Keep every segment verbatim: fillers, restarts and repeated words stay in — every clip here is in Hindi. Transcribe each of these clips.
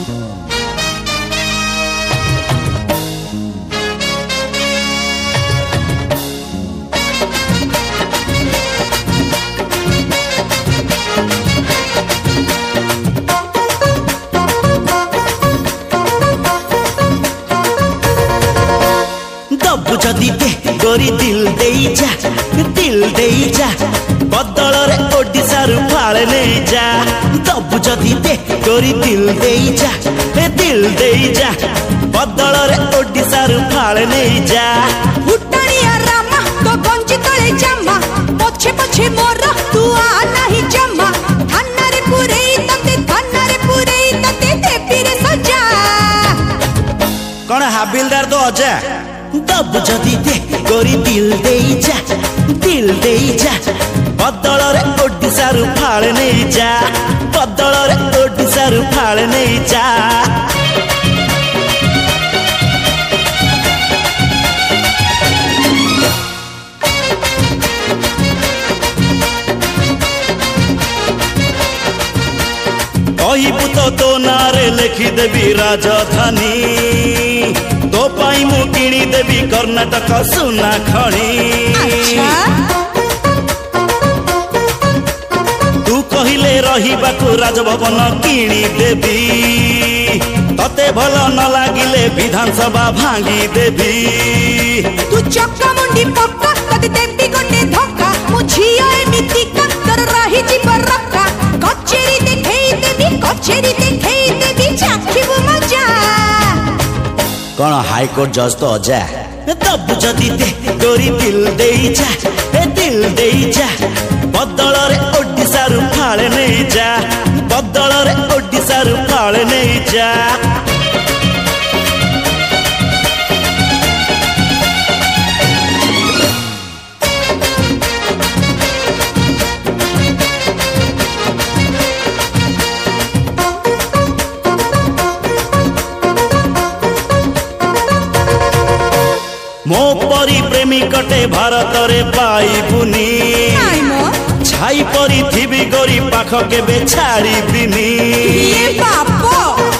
जदि दे गोरी दिल दे जा दिल दे जा बदल रे ओडिशा रु फाड़े नहीं जा दबु जदि दे गोरी दिल दे जा दिल दे जा बदल रे ओडिशा रु फाड़े नहीं जा उटणिया रामा तो गंजी तले जम्मा पछे पछे मोर तू आ नहीं जम्मा थाना रे पुरे तते थाना रे पुरे तते देवी रे सजा कौन हाबिलदार तो अजा दबु जदि दे गोरी दिल दे जा दिल दे जा बदल रे ओडिशा रु फाड़े नहीं जा बदल रे ओडिशा रु फाड़े नहीं जा कहिबु तो तो नारे लिखी देवी राजधानी तो पाई मु किणी देवी कर्नाटक सुना खणी तू कहिले रहिबाकु राजभवन किणी देवी तते भल न लागिले विधानसभा भांगी देवी तू चक्का मुंडी पक्का तते देवी गोटे धक्का मु झियो एमिति कर रही जी बरक्का कचेरी देखई देवी कचेरी देखई देवी चाखिबु मजा कौन हाईकोर्ट जज तो अजा दबु जदि दे गोरी दिल दे जा दिल दे जा बदल रे ओडिशा रु फाड़े नहीं जा बदल रे ओडिशा रु फाड़े नहीं जा मो परी प्रेमी कटे भारत रे पाइबुनी छाई परी थिबी गोरी पाख केबे छाड़ी बिनी ये बापो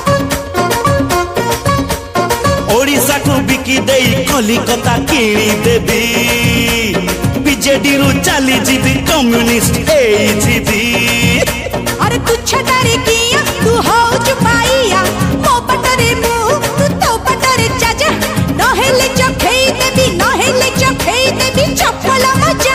ओडिशा को बिकी देई कलिकता किणी देवी बीजेडी रु चली जीवी कम्युनिस्ट ए जीवी अरे तुच्छ तारे किया तू हो चुपाइया मो पटरे मु तू तो पटरे चाचा नहेले चखेई देवी नहेले चखेई देवी चप्पल मजा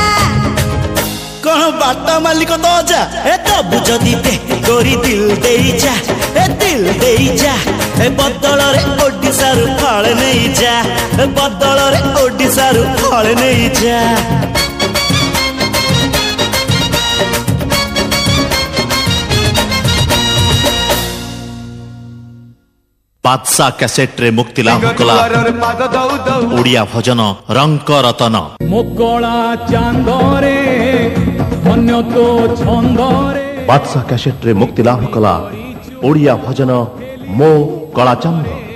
कौन बाटा मालिक तो जा ए दबु जदि दे गोरी दिल दे जा ए दिल दे जा ए बदल रे ओडिशा रु फाड़े नहीं जा बदल रे ओडिशा रु फाड़े नहीं जा बादशाह कैसेट रे मुक्ति लाभ कला ओडिया भजन रंक रतन मोकला चांदरे अन्य तो छंदरे बादशाह कैसेट रे मुक्ति लाभ कला ओडिया भजन मो कला चंद।